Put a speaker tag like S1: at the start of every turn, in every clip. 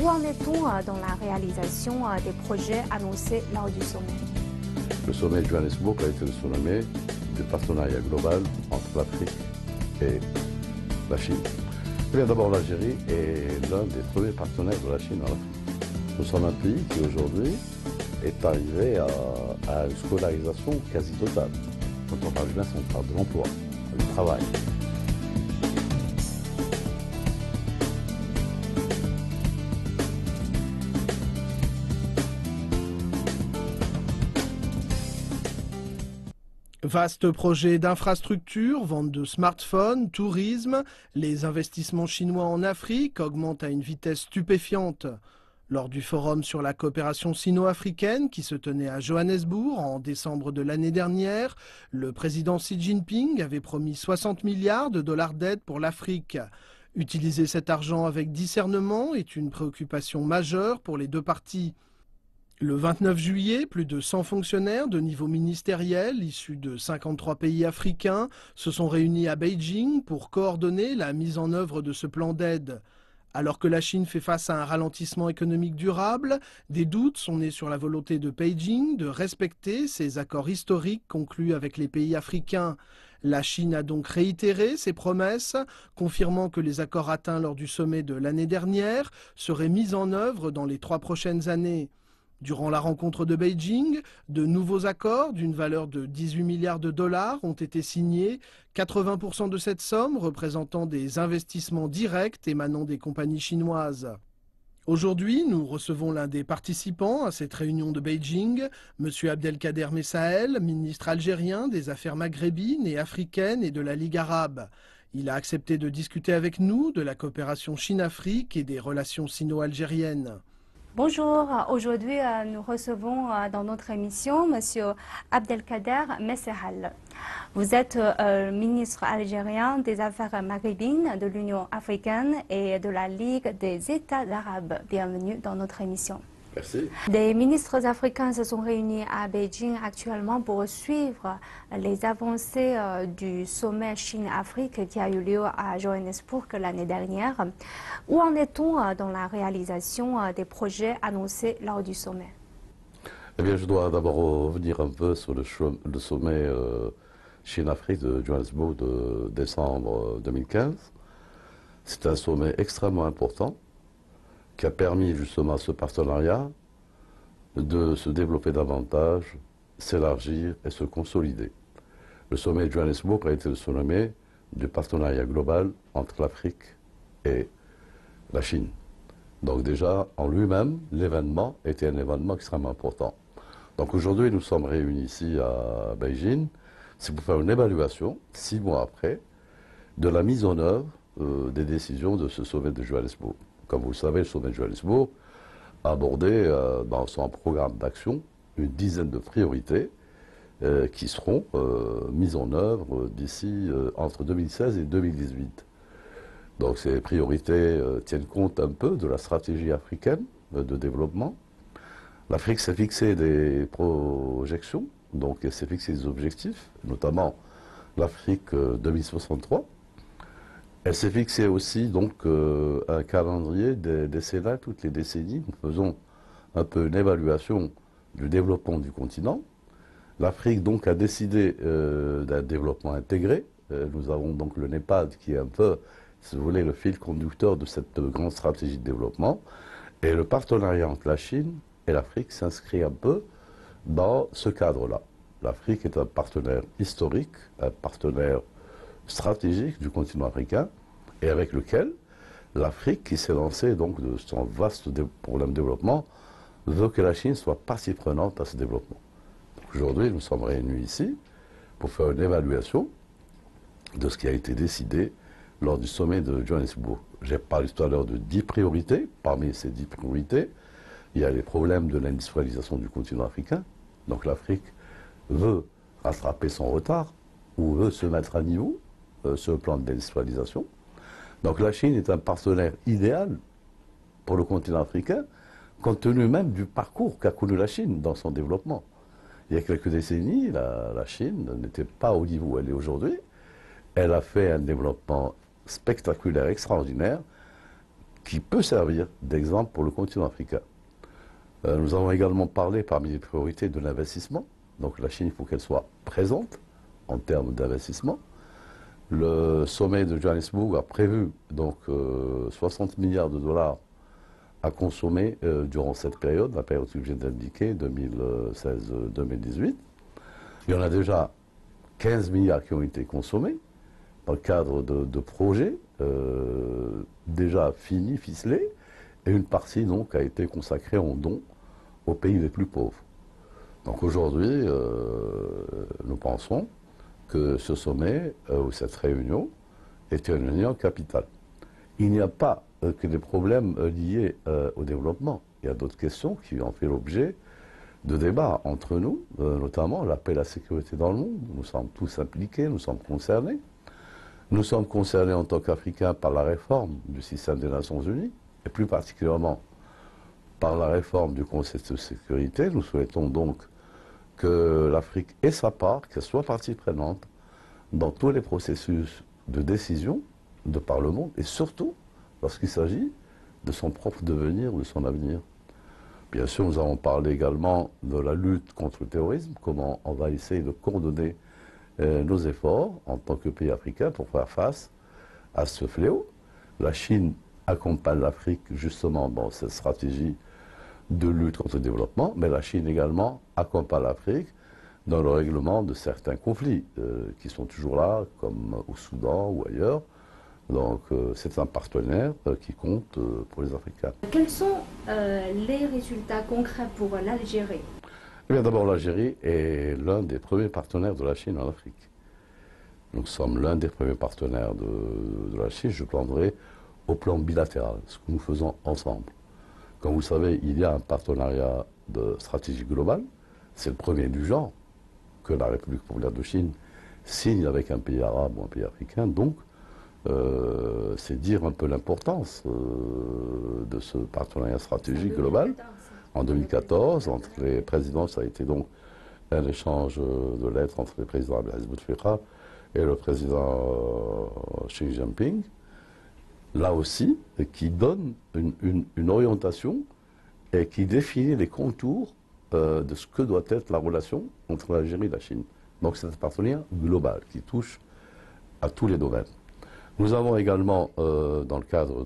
S1: Où en est-on dans la réalisation des projets annoncés lors du sommet?
S2: Le sommet de Johannesburg a été le sommet du partenariat global entre l'Afrique et la Chine. Eh bien, d'abord, l'Algérie est l'un des premiers partenaires de la Chine en Afrique. Nous sommes un pays qui aujourd'hui est arrivé à une scolarisation quasi totale. Quand on parle jeunesse, on parle de l'emploi, du travail.
S3: Vaste projet d'infrastructure, vente de smartphones, tourisme, les investissements chinois en Afrique augmentent à une vitesse stupéfiante. Lors du forum sur la coopération sino-africaine qui se tenait à Johannesburg en décembre de l'année dernière, le président Xi Jinping avait promis 60 milliards de dollars d'aide pour l'Afrique. Utiliser cet argent avec discernement est une préoccupation majeure pour les deux parties. Le 29 juillet, plus de 100 fonctionnaires de niveau ministériel issus de 53 pays africains se sont réunis à Beijing pour coordonner la mise en œuvre de ce plan d'aide. Alors que la Chine fait face à un ralentissement économique durable, des doutes sont nés sur la volonté de Beijing de respecter ces accords historiques conclus avec les pays africains. La Chine a donc réitéré ses promesses, confirmant que les accords atteints lors du sommet de l'année dernière seraient mis en œuvre dans les 3 prochaines années. Durant la rencontre de Beijing, de nouveaux accords d'une valeur de 18 milliards de dollars ont été signés, 80% de cette somme représentant des investissements directs émanant des compagnies chinoises. Aujourd'hui, nous recevons l'un des participants à cette réunion de Beijing, M. Abdelkader Messael, ministre algérien des Affaires maghrébines et africaines et de la Ligue arabe. Il a accepté de discuter avec nous de la coopération Chine-Afrique et des relations sino-algériennes.
S1: Bonjour, aujourd'hui nous recevons dans notre émission M. Abdelkader Messael. Vous êtes ministre algérien des Affaires maghrébines de l'Union africaine et de la Ligue des États arabes. Bienvenue dans notre émission.
S2: Merci.
S1: Des ministres africains se sont réunis à Beijing actuellement pour suivre les avancées du sommet Chine-Afrique qui a eu lieu à Johannesburg l'année dernière. Où en est-on dans la réalisation des projets annoncés lors du sommet?
S2: Eh bien, je dois d'abord revenir un peu sur le sommet Chine-Afrique de Johannesburg de décembre 2015. C'est un sommet extrêmement important qui a permis justement à ce partenariat de se développer davantage, s'élargir et se consolider. Le sommet de Johannesburg a été le sommet du partenariat global entre l'Afrique et la Chine. Donc déjà, en lui-même, l'événement était un événement extrêmement important. Donc aujourd'hui, nous sommes réunis ici à Beijing, c'est pour faire une évaluation, 6 mois après, de la mise en œuvre des décisions de ce sommet de Johannesburg. Comme vous le savez, le sommet de Johannesburg a abordé dans son programme d'action une dizaine de priorités qui seront mises en œuvre d'ici entre 2016 et 2018. Donc ces priorités tiennent compte un peu de la stratégie africaine de développement. L'Afrique s'est fixé des projections, donc elle s'est fixé des objectifs, notamment l'Afrique 2063. Elle s'est fixée aussi donc un calendrier décennal toutes les décennies. Nous faisons un peu une évaluation du développement du continent. L'Afrique donc a décidé d'un développement intégré. Nous avons donc le NEPAD qui est un peu, si vous voulez, le fil conducteur de cette grande stratégie de développement. Et le partenariat entre la Chine et l'Afrique s'inscrit un peu dans ce cadre-là. L'Afrique est un partenaire historique, un partenaire stratégique du continent africain et avec lequel l'Afrique, qui s'est lancée donc de son vaste problème de développement, veut que la Chine soit partie prenante à ce développement. Aujourd'hui, nous sommes réunis ici pour faire une évaluation de ce qui a été décidé lors du sommet de Johannesburg. J'ai parlé tout à l'heure de 10 priorités. Parmi ces 10 priorités, il y a les problèmes de l'industrialisation du continent africain. Donc l'Afrique veut rattraper son retard ou veut se mettre à niveau sur le plan de l'industrialisation. Donc la Chine est un partenaire idéal pour le continent africain, compte tenu même du parcours qu'a connu la Chine dans son développement. Il y a quelques décennies, la Chine n'était pas au niveau où elle est aujourd'hui. Elle a fait un développement spectaculaire, extraordinaire, qui peut servir d'exemple pour le continent africain. Nous avons également parlé parmi les priorités de l'investissement. Donc la Chine, il faut qu'elle soit présente en termes d'investissement. Le sommet de Johannesburg a prévu donc 60 milliards de dollars à consommer durant cette période, la période que je viens d'indiquer, 2016-2018. Il y en a déjà 15 milliards qui ont été consommés dans le cadre de projets déjà finis, ficelés, et une partie donc a été consacrée en dons aux pays les plus pauvres. Donc aujourd'hui, nous pensons que ce sommet ou cette réunion est une réunion capitale. Il n'y a pas que des problèmes liés au développement. Il y a d'autres questions qui ont fait l'objet de débats entre nous, notamment la paix et la sécurité dans le monde. Nous sommes tous impliqués, nous sommes concernés. Nous sommes concernés en tant qu'Africains par la réforme du système des Nations Unies, et plus particulièrement par la réforme du Conseil de sécurité. Nous souhaitons donc que l'Afrique ait sa part, qu'elle soit partie prenante dans tous les processus de décision de par le monde, et surtout lorsqu'il s'agit de son propre devenir, de son avenir. Bien sûr, nous avons parlé également de la lutte contre le terrorisme, comment on va essayer de coordonner nos efforts en tant que pays africain pour faire face à ce fléau. La Chine accompagne l'Afrique justement dans cette stratégie de lutte contre le développement, mais la Chine également accompagne l'Afrique dans le règlement de certains conflits qui sont toujours là, comme au Soudan ou ailleurs. Donc c'est un partenaire qui compte pour les Africains.
S1: Quels sont les résultats concrets pour l'Algérie?
S2: Eh bien, d'abord, l'Algérie est l'un des premiers partenaires de la Chine en Afrique. Nous sommes l'un des premiers partenaires de la Chine, je prendrai au plan bilatéral, ce que nous faisons ensemble. Comme vous savez, il y a un partenariat de stratégie globale, c'est le premier du genre que la République populaire de Chine signe avec un pays arabe ou un pays africain, donc c'est dire un peu l'importance de ce partenariat stratégique global. En 2014, entre les présidents, ça a été donc un échange de lettres entre le président Abdelaziz Bouteflika et le président Xi Jinping. Là aussi, qui donne une orientation et qui définit les contours de ce que doit être la relation entre l'Algérie et la Chine. Donc c'est un partenariat global qui touche à tous les domaines. Nous avons également, dans le cadre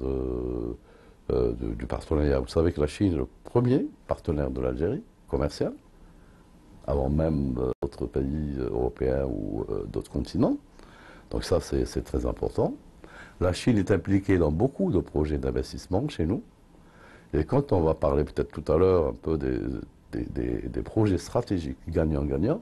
S2: du partenariat, vous savez que la Chine est le premier partenaire de l'Algérie commercial, avant même d'autres pays européens ou d'autres continents. Donc ça, c'est très important. La Chine est impliquée dans beaucoup de projets d'investissement chez nous. Et quand on va parler peut-être tout à l'heure un peu des projets stratégiques gagnants-gagnants,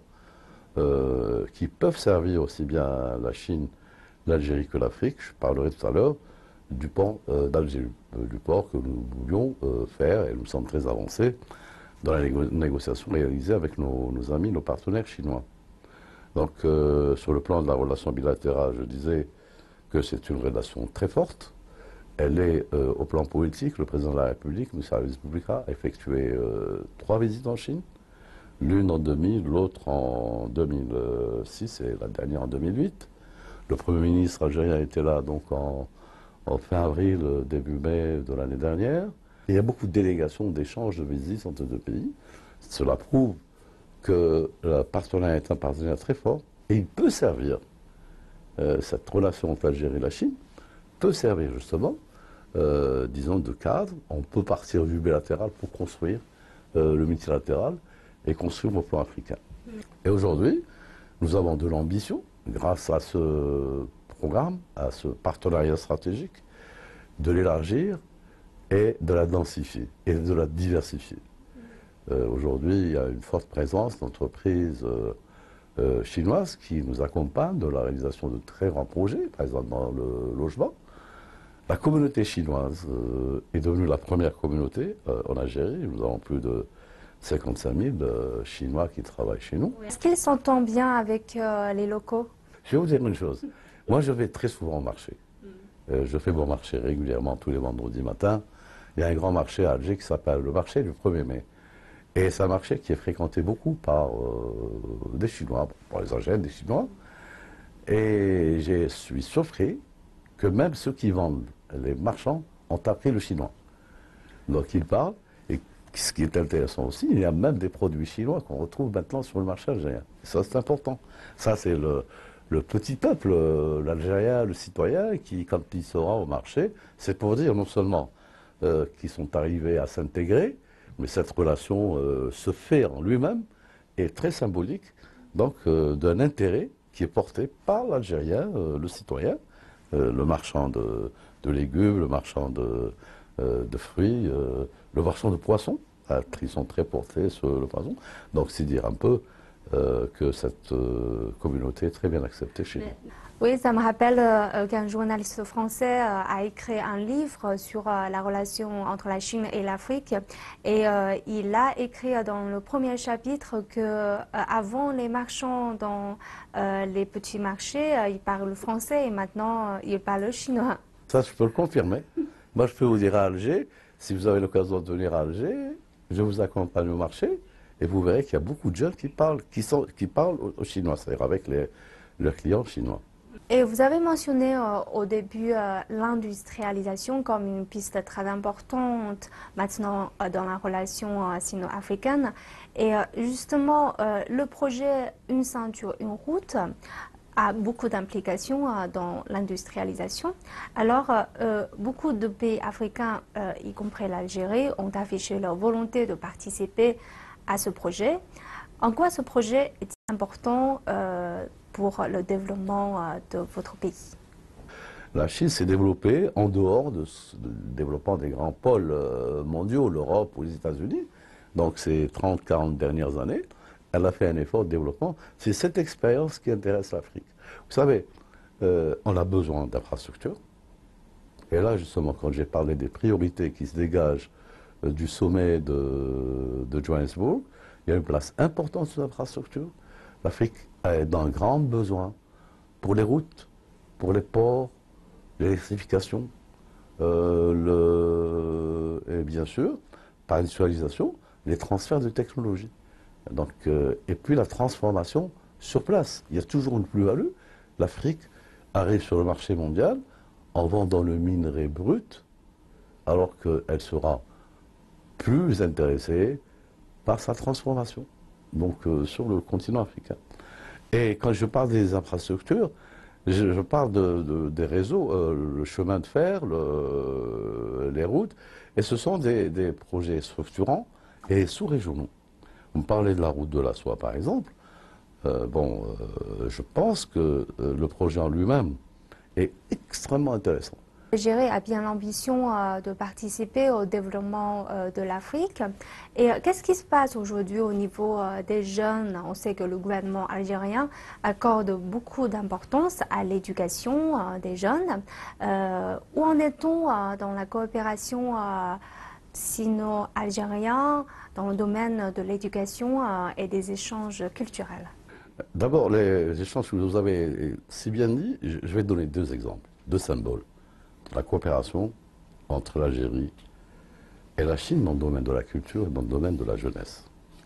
S2: qui peuvent servir aussi bien la Chine, l'Algérie que l'Afrique, je parlerai tout à l'heure du port d'Alger, du port que nous voulions faire, et nous sommes très avancés dans les négociations réalisées avec nos amis, nos partenaires chinois. Donc sur le plan de la relation bilatérale, je disais que c'est une relation très forte. Elle est au plan politique. Le président de la République, M. Abdelaziz Bouteflika, a effectué 3 visites en Chine, l'une en 2000, l'autre en 2006 et la dernière en 2008. Le Premier ministre algérien était là donc en fin avril, début mai de l'année dernière. Et il y a beaucoup de délégations, d'échanges, de visites entre deux pays. Cela prouve que le partenariat est un partenariat très fort et il peut servir, cette relation entre l'Algérie et la Chine, peut servir justement, disons, de cadre. On peut partir du bilatéral pour construire le multilatéral et construire au plan africain. Et aujourd'hui, nous avons de l'ambition, grâce à ce programme, à ce partenariat stratégique, de l'élargir et de la densifier et de la diversifier. Aujourd'hui, il y a une forte présence d'entreprises chinoises qui nous accompagnent dans la réalisation de très grands projets, par exemple dans le logement. La communauté chinoise est devenue la première communauté en Algérie. Nous avons plus de 55 000 Chinois qui travaillent chez nous.
S1: Est-ce qu'ils s'entendent bien avec les locaux?
S2: Je vais vous dire une chose. Moi, je vais très souvent au marché. Je fais mon marché régulièrement tous les vendredis matins. Il y a un grand marché à Alger qui s'appelle le marché du 1er mai. Et c'est un marché qui est fréquenté beaucoup par des Chinois, par les Algériens, des Chinois. Et je suis surpris que même ceux qui vendent, les marchands, ont appris le chinois. Donc ils parlent, et ce qui est intéressant aussi, il y a même des produits chinois qu'on retrouve maintenant sur le marché algérien. Et ça, c'est important. Ça, c'est le petit peuple, l'Algérien, le citoyen, qui, quand il sera au marché, c'est pour dire non seulement qu'ils sont arrivés à s'intégrer, mais cette relation se fait en lui-même, est très symbolique, donc d'un intérêt qui est porté par l'Algérien, le citoyen, le marchand de légumes, le marchand de fruits, le marchand de poissons. Ils sont très portés sur le poisson. Donc c'est dire un peu que cette communauté est très bien acceptée chez nous.
S1: Oui, ça me rappelle qu'un journaliste français a écrit un livre sur la relation entre la Chine et l'Afrique. Et il a écrit dans le premier chapitre que avant les marchands dans les petits marchés, ils parlent français et maintenant ils parlent chinois.
S2: Ça, je peux le confirmer. Moi, je peux vous dire à Alger, si vous avez l'occasion de venir à Alger, je vous accompagne au marché et vous verrez qu'il y a beaucoup de jeunes qui parlent au chinois, c'est-à-dire avec leurs clients chinois.
S1: Et vous avez mentionné au début l'industrialisation comme une piste très importante maintenant dans la relation sino-africaine. Et justement, le projet Une ceinture, une route a beaucoup d'implications dans l'industrialisation. Alors, beaucoup de pays africains, y compris l'Algérie, ont affiché leur volonté de participer à ce projet. En quoi ce projet est important pour le développement de votre pays?
S2: La Chine s'est développée en dehors du développement des grands pôles mondiaux, l'Europe ou les États-Unis. Donc ces 30-40 dernières années, elle a fait un effort de développement. C'est cette expérience qui intéresse l'Afrique. Vous savez, on a besoin d'infrastructures. Et là, justement, quand j'ai parlé des priorités qui se dégagent du sommet de Johannesburg, il y a une place importante sur l'infrastructure. L'Afrique a d'un grand besoin pour les routes, pour les ports, l'électrification, et bien sûr, par l'industrialisation, les transferts de technologie. Donc, et puis la transformation sur place. Il y a toujours une plus-value. L'Afrique arrive sur le marché mondial en vendant le minerai brut, alors qu'elle sera plus intéressée par sa transformation, donc sur le continent africain. Et quand je parle des infrastructures, je parle des réseaux, le chemin de fer, les routes, et ce sont des projets structurants et sous-régionaux. Vous me parlez de la route de la soie, par exemple. Je pense que le projet en lui-même est extrêmement intéressant.
S1: L'Algérie a bien l'ambition de participer au développement de l'Afrique. Et qu'est-ce qui se passe aujourd'hui au niveau des jeunes? On sait que le gouvernement algérien accorde beaucoup d'importance à l'éducation des jeunes. Où en est-on dans la coopération sino-algérienne dans le domaine de l'éducation et des échanges culturels?
S2: D'abord, les échanges que vous avez si bien dit, je vais donner deux exemples, deux symboles. La coopération entre l'Algérie et la Chine dans le domaine de la culture et dans le domaine de la jeunesse.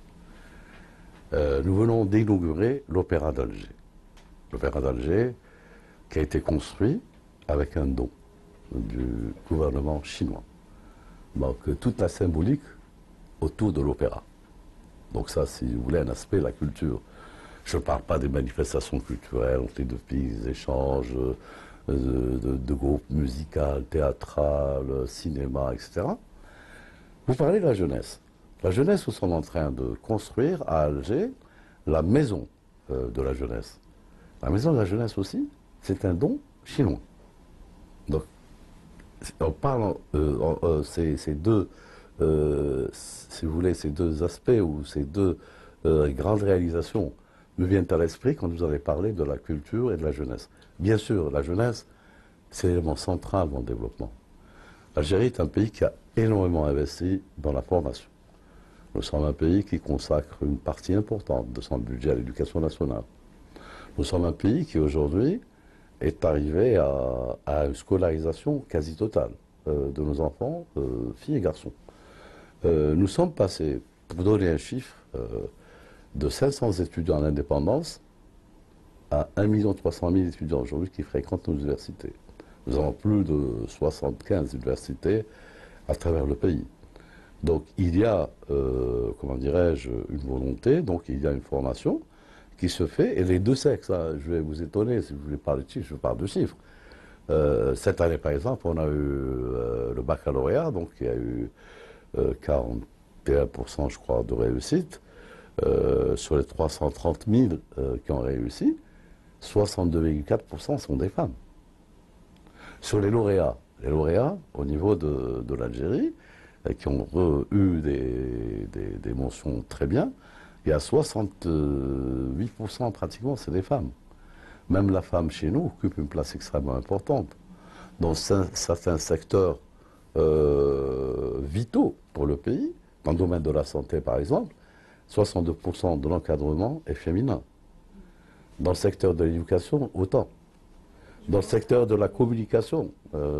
S2: Nous venons d'inaugurer l'Opéra d'Alger. L'Opéra d'Alger qui a été construit avec un don du gouvernement chinois. Donc toute la symbolique autour de l'opéra. Donc ça, si vous voulez, un aspect de la culture. Je ne parle pas des manifestations culturelles entre les deux pays, des échanges de groupes musicaux, théâtrales, cinéma, etc. Vous parlez de la jeunesse. La jeunesse, nous sommes en train de construire à Alger la maison de la jeunesse. La maison de la jeunesse aussi, c'est un don chinois. Donc, en parlant, ces deux, si vous voulez, ces deux aspects ou ces deux grandes réalisations me viennent à l'esprit quand vous avez parlé de la culture et de la jeunesse. Bien sûr, la jeunesse, c'est l'élément central dans le développement. L'Algérie est un pays qui a énormément investi dans la formation. Nous sommes un pays qui consacre une partie importante de son budget à l'éducation nationale. Nous sommes un pays qui aujourd'hui est arrivé à une scolarisation quasi totale de nos enfants, filles et garçons. Nous sommes passés, pour donner un chiffre, de 500 étudiants en indépendance à 1 300 000 étudiants aujourd'hui qui fréquentent nos universités. Nous avons plus de 75 universités à travers le pays. Donc il y a, comment dirais-je, une volonté, donc il y a une formation qui se fait, et les deux sexes, hein, je vais vous étonner si vous voulez parler de chiffres, je parle de chiffres. Cette année, par exemple, on a eu le baccalauréat, donc il y a eu 41%, je crois, de réussite. Sur les 330 000 qui ont réussi, 62,4% sont des femmes. Sur les lauréats au niveau de l'Algérie, qui ont eu des mentions très bien, il y a 68% pratiquement, c'est des femmes. Même la femme chez nous occupe une place extrêmement importante. Dans certains secteurs vitaux pour le pays, dans le domaine de la santé par exemple, 62% de l'encadrement est féminin. Dans le secteur de l'éducation, autant. Dans le secteur de la communication,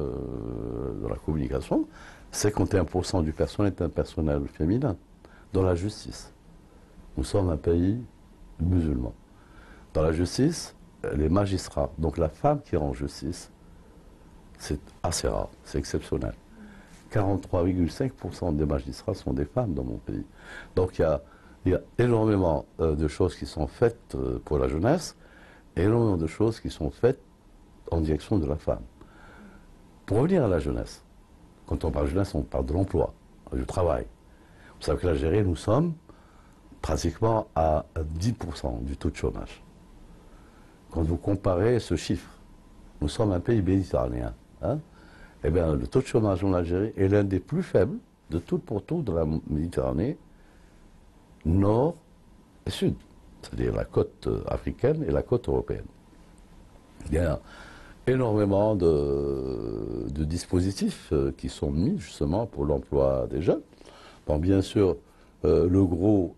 S2: 51% du personnel est un personnel féminin. Dans la justice, nous sommes un pays musulman. Dans la justice, les magistrats, donc la femme qui est en justice, c'est assez rare, c'est exceptionnel. 43,5% des magistrats sont des femmes dans mon pays. Donc il y a énormément de choses qui sont faites pour la jeunesse et énormément de choses qui sont faites en direction de la femme. Pour revenir à la jeunesse, quand on parle de jeunesse, on parle de l'emploi, du travail. Vous savez que l'Algérie, nous sommes pratiquement à 10% du taux de chômage. Quand vous comparez ce chiffre, nous sommes un pays méditerranéen. Hein, eh bien, le taux de chômage en Algérie est l'un des plus faibles de tout pour tout de la Méditerranée, nord et sud, c'est-à-dire la côte africaine et la côte européenne. Il y a énormément de dispositifs qui sont mis justement pour l'emploi des jeunes. Bon, bien sûr, le gros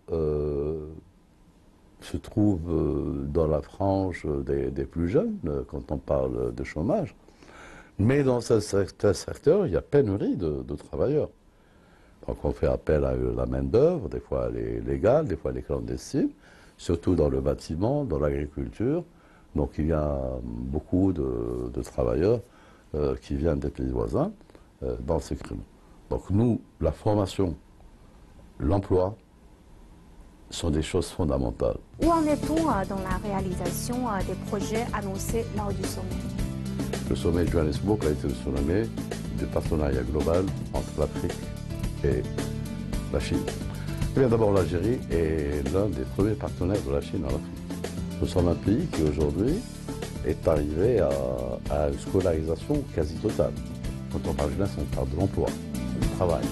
S2: se trouve dans la frange des plus jeunes quand on parle de chômage. Mais dans certains secteurs, il y a pénurie de travailleurs. Donc on fait appel à la main-d'œuvre, des fois elle est légale, des fois elle est clandestine, surtout dans le bâtiment, dans l'agriculture. Donc il y a beaucoup de travailleurs qui viennent des pays voisins dans ces créneaux. Donc nous, la formation, l'emploi sont des choses fondamentales.
S1: Où en est-on dans la réalisation des projets annoncés lors du sommet?
S2: Le sommet de Johannesburg a été le sommet du partenariat global entre l'Afrique et la Chine. Eh bien, d'abord, l'Algérie est l'un des premiers partenaires de la Chine en Afrique. Nous sommes un pays qui aujourd'hui est arrivé à une scolarisation quasi totale. Quand on parle de jeunesse, on parle de l'emploi, du travail.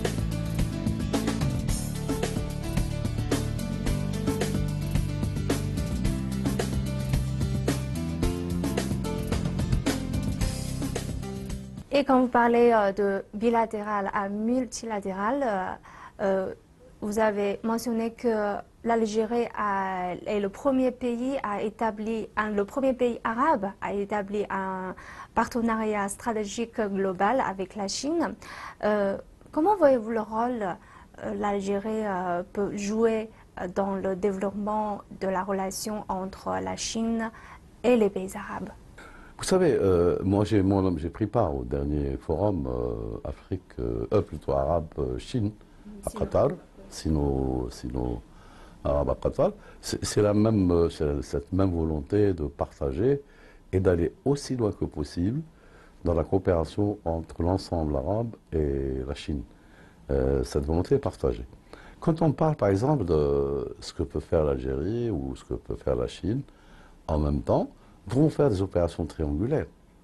S1: Et quand vous parlez de bilatéral à multilatéral, vous avez mentionné que l'Algérie est le premier pays le premier pays arabe à établir un partenariat stratégique global avec la Chine. Comment voyez-vous le rôle l'Algérie peut jouer dans le développement de la relation entre la Chine et les pays arabes?
S2: Vous savez, moi j'ai pris part au dernier forum plutôt arabe-Chine à Qatar, sino-arabe à Qatar. C'est cette même volonté de partager et d'aller aussi loin que possible dans la coopération entre l'ensemble arabe et la Chine. Cette volonté est partagée. Quand on parle par exemple de ce que peut faire l'Algérie ou ce que peut faire la Chine, en même temps, nous pouvons faire des opérations triangulaires.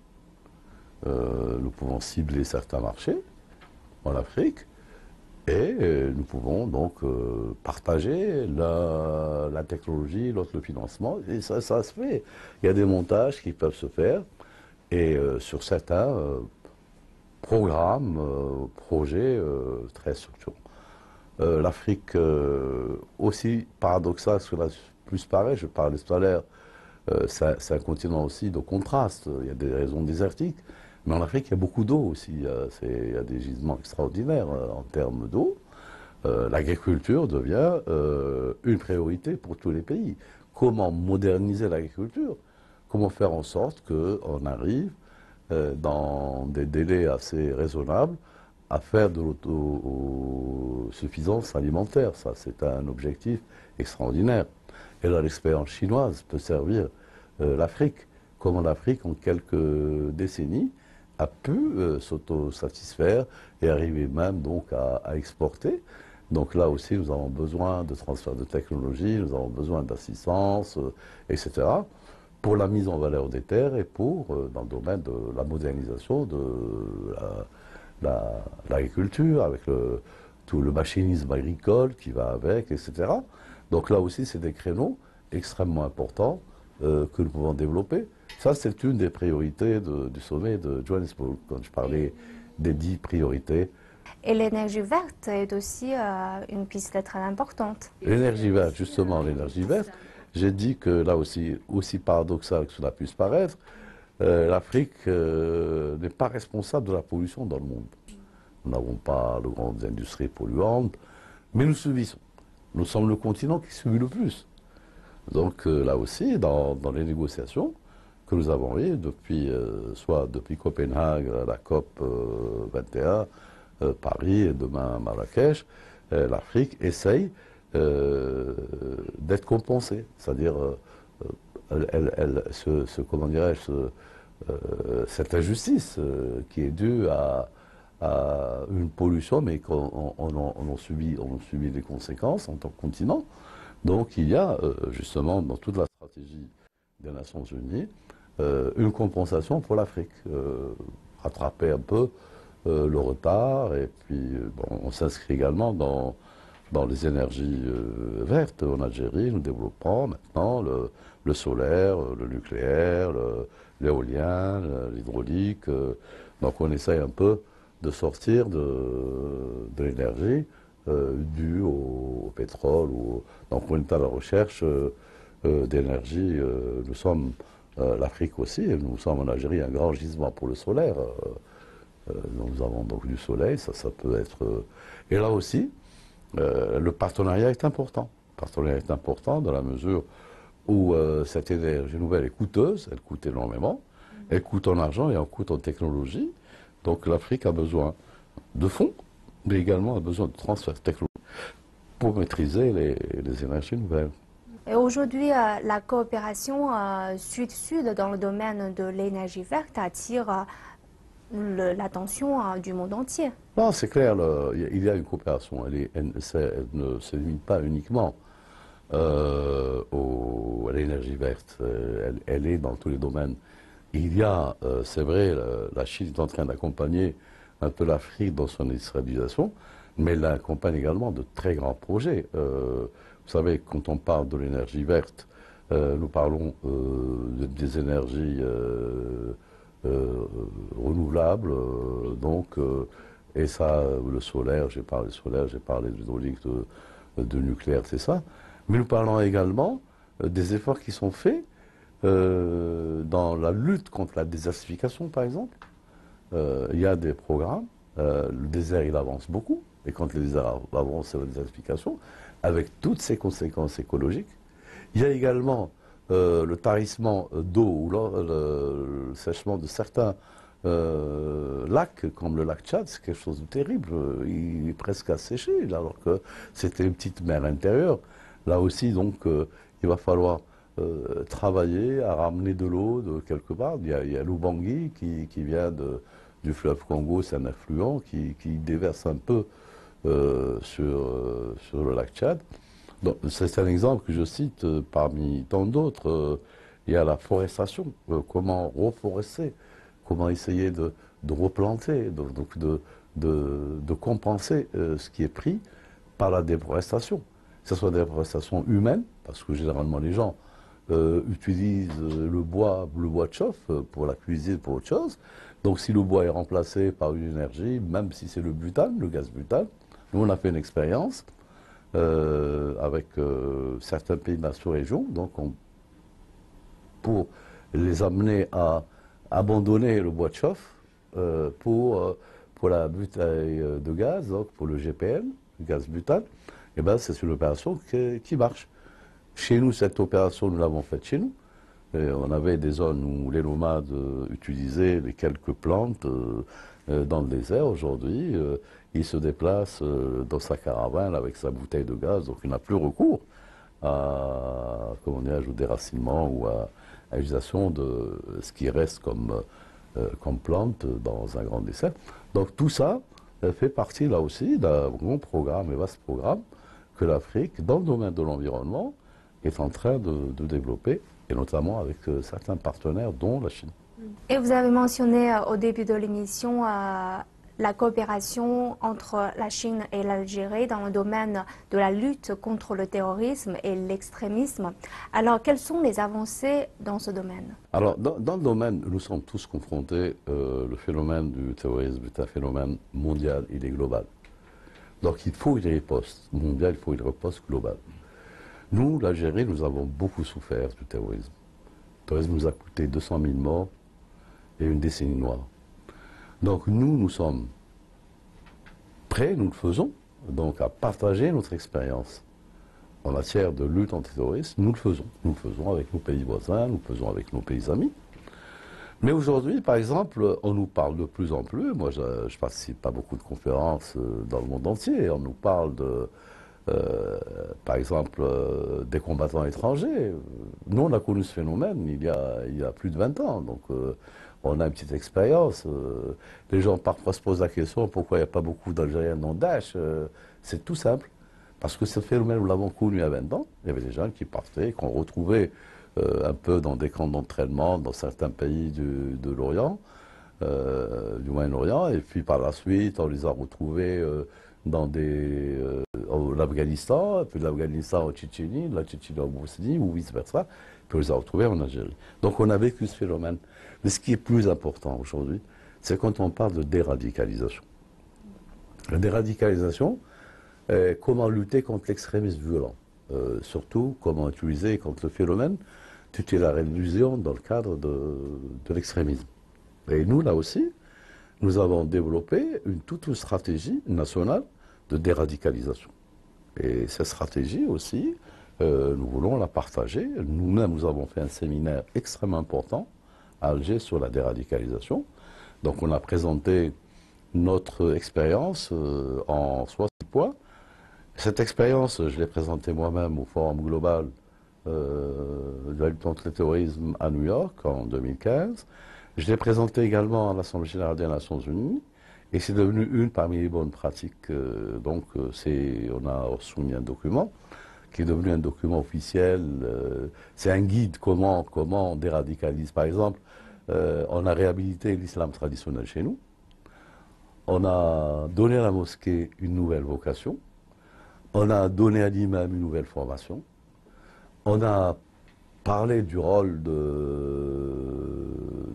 S2: Nous pouvons cibler certains marchés en Afrique et nous pouvons donc partager la technologie, l'autre le financement, et ça se fait. Il y a des montages qui peuvent se faire et sur certains programmes, projets très structurants. L'Afrique, aussi paradoxal, ce que là plus pareil, je parlais tout à l'heure, c'est un continent aussi de contraste. Il y a des raisons désertiques, mais en Afrique, il y a beaucoup d'eau aussi. Il y a des gisements extraordinaires en termes d'eau. L'agriculture devient une priorité pour tous les pays. Comment moderniser l'agriculture? Comment faire en sorte qu'on arrive dans des délais assez raisonnables, à faire de l'autosuffisance alimentaire. Ça, c'est un objectif extraordinaire. Et là, l'expérience chinoise peut servir l'Afrique. Comment l'Afrique, en quelques décennies, a pu s'autosatisfaire et arriver même donc à exporter. Donc là aussi, nous avons besoin de transfert de technologie, nous avons besoin d'assistance, etc., pour la mise en valeur des terres et pour, dans le domaine de la modernisation de l'agriculture, avec tout le machinisme agricole qui va avec, etc. Donc là aussi, c'est des créneaux extrêmement importants que nous pouvons développer. Ça, c'est une des priorités du sommet de Johannesburg, quand je parlais des 10 priorités.
S1: Et l'énergie verte est aussi une piste très importante.
S2: L'énergie verte, justement, l'énergie verte, j'ai dit que là aussi paradoxal que cela puisse paraître, l'Afrique n'est pas responsable de la pollution dans le monde. Nous n'avons pas de grandes industries polluantes, mais nous subissons. Nous sommes le continent qui subit le plus. Donc là aussi, dans les négociations que nous avons eues soit depuis Copenhague, la COP 21, Paris et demain Marrakech, l'Afrique essaye d'être compensée. C'est-à-dire, comment dirais-je, cette injustice qui est due à une pollution, mais qu'on en subit les conséquences en tant que continent. Donc il y a justement dans toute la stratégie des Nations Unies une compensation pour l'Afrique, rattraper un peu le retard, et puis bon, on s'inscrit également dans les énergies vertes. En Algérie, nous développons maintenant le solaire, le nucléaire, l'éolien, l'hydraulique. Donc on essaye un peu de sortir de l'énergie due au pétrole. Donc on est à la recherche d'énergie. Nous sommes, l'Afrique aussi, et nous sommes en Algérie un grand gisement pour le solaire. Nous avons donc du soleil, ça peut être... et là aussi, le partenariat est important. Le partenariat est important dans la mesure où cette énergie nouvelle est coûteuse, elle coûte énormément, elle coûte en argent et elle coûte en technologie. Donc l'Afrique a besoin de fonds, mais également a besoin de transferts technologiques pour maîtriser les énergies nouvelles.
S1: Et aujourd'hui, la coopération Sud-Sud dans le domaine de l'énergie verte attire l'attention du monde entier.
S2: Non, c'est clair, il y a une coopération. Elle ne se limite pas uniquement à l'énergie verte. Elle est dans tous les domaines. Il y a, c'est vrai, la Chine est en train d'accompagner un peu l'Afrique dans son industrialisation, mais elle accompagne également de très grands projets. Vous savez, quand on parle de l'énergie verte, nous parlons des énergies renouvelables, et ça, le solaire, j'ai parlé de solaire, j'ai parlé de l'hydraulique, de nucléaire, c'est ça. Mais nous parlons également des efforts qui sont faits dans la lutte contre la désertification, par exemple. Il y a des programmes, le désert il avance beaucoup, et quand le désert avance, c'est la désertification, avec toutes ses conséquences écologiques. Il y a également le tarissement d'eau ou le sèchement de certains lacs, comme le lac Tchad, c'est quelque chose de terrible. Il est presque asséché, alors que c'était une petite mer intérieure. Là aussi, donc, il va falloir travailler à ramener de l'eau de quelque part. Il y a l'Ubangui qui vient du fleuve Congo, c'est un affluent qui déverse un peu sur le lac Tchad. C'est un exemple que je cite parmi tant d'autres. Il y a la forestation, comment reforester, comment essayer de replanter, de compenser ce qui est pris par la déforestation. Que ce soit des déforestations humaines, parce que généralement les gens utilisent le bois de chauffe pour la cuisine, pour autre chose. Donc si le bois est remplacé par une énergie, même si c'est le butane, le gaz butane, nous on a fait une expérience avec certains pays de la sous-région, donc pour les amener à abandonner le bois de chauffe pour la bouteille de gaz, donc pour le GPL, le gaz butane, et ben c'est une opération qui marche. Chez nous, cette opération, nous l'avons faite chez nous. Et on avait des zones où les nomades utilisaient les quelques plantes dans le désert. Aujourd'hui, il se déplace dans sa caravane avec sa bouteille de gaz, donc il n'a plus recours à, comment dire, au déracinement ou à l'utilisation de ce qui reste comme plante dans un grand désert. Donc tout ça fait partie là aussi d'un grand programme et vaste programme que l'Afrique, dans le domaine de l'environnement, est en train de développer, et notamment avec certains partenaires, dont la Chine.
S1: Et vous avez mentionné au début de l'émission la coopération entre la Chine et l'Algérie dans le domaine de la lutte contre le terrorisme et l'extrémisme. Alors, quelles sont les avancées dans ce domaine?
S2: Alors, dans le domaine, nous sommes tous confrontés, le phénomène du terrorisme est un phénomène mondial, il est global. Donc, il faut une riposte mondiale, il faut une riposte globale. Nous, l'Algérie, nous avons beaucoup souffert du terrorisme. Le terrorisme nous a coûté 200 000 morts et une décennie noire. Donc nous sommes prêts, nous le faisons, donc à partager notre expérience en matière de lutte antiterroriste. Nous le faisons. Nous le faisons avec nos pays voisins, nous le faisons avec nos pays amis. Mais aujourd'hui, par exemple, on nous parle de plus en plus, moi je participe à beaucoup de conférences dans le monde entier, on nous parle de, par exemple, des combattants étrangers. Nous, on a connu ce phénomène il y a plus de 20 ans, donc on a une petite expérience. Les gens parfois se posent la question pourquoi il n'y a pas beaucoup d'Algériens dans Daesh. C'est tout simple. Parce que ce phénomène, nous l'avons connu il y a 20 ans. Il y avait des gens qui partaient, qu'on retrouvait un peu dans des camps d'entraînement dans certains pays de l'Orient, du Moyen-Orient. Et puis par la suite, on les a retrouvés dans l'Afghanistan, puis de l'Afghanistan en Tchétchénie, de la Tchétchénie en Bosnie, ou vice-versa. Puis on les a retrouvés en Algérie. Donc on a vécu ce phénomène. Mais ce qui est plus important aujourd'hui, c'est quand on parle de déradicalisation. La déradicalisation, comment lutter contre l'extrémisme violent. Surtout, comment utiliser contre le phénomène tuer la religion dans le cadre de l'extrémisme. Et nous, là aussi, nous avons développé toute une stratégie nationale de déradicalisation. Et cette stratégie aussi, nous voulons la partager. Nous-mêmes, nous avons fait un séminaire extrêmement important à Alger sur la déradicalisation. Donc on a présenté notre expérience en 60 points. Cette expérience, je l'ai présentée moi-même au Forum global de la lutte contre le terrorisme à New York en 2015. Je l'ai présentée également à l'Assemblée générale des Nations Unies. Et c'est devenu une parmi les bonnes pratiques. Donc on a soumis un document qui est devenu un document officiel. C'est un guide comment on déradicalise. Par exemple, on a réhabilité l'islam traditionnel chez nous. On a donné à la mosquée une nouvelle vocation. On a donné à l'imam une nouvelle formation. On a parlé du rôle de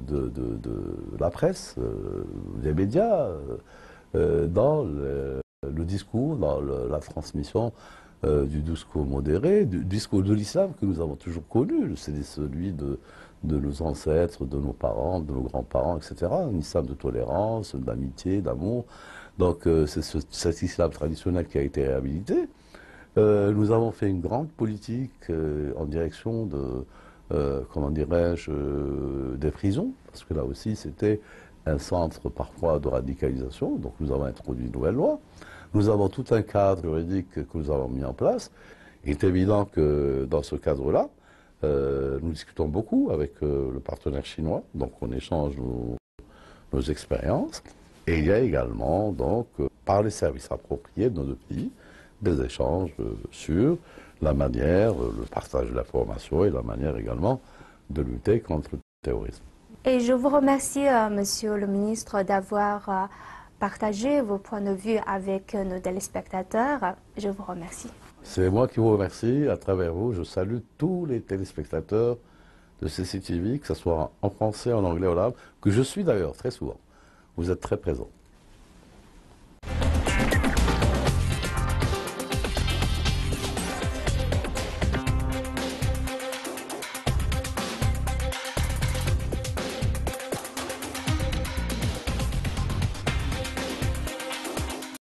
S2: la presse, des médias, dans le discours, dans la transmission du discours modéré, du discours de l'islam que nous avons toujours connu. C'est celui de nos ancêtres, de nos parents, de nos grands-parents, etc. Un islam de tolérance, d'amitié, d'amour. Donc c'est cet islam traditionnel qui a été réhabilité. Nous avons fait une grande politique en direction comment dirais-je, des prisons, parce que là aussi c'était un centre parfois de radicalisation, donc nous avons introduit une nouvelle loi. Nous avons tout un cadre juridique que nous avons mis en place. Il est évident que dans ce cadre-là, nous discutons beaucoup avec le partenaire chinois, donc on échange nos expériences. Et il y a également, donc, par les services appropriés de nos deux pays, des échanges sur la manière, le partage de l'information et la manière également de lutter contre le terrorisme.
S1: Et je vous remercie, Monsieur le ministre, d'avoir partagé vos points de vue avec nos téléspectateurs. Je vous remercie.
S2: C'est moi qui vous remercie. À travers vous, je salue tous les téléspectateurs de CCTV, que ce soit en français, en anglais, en arabe, que je suis d'ailleurs très souvent. Vous êtes très présents.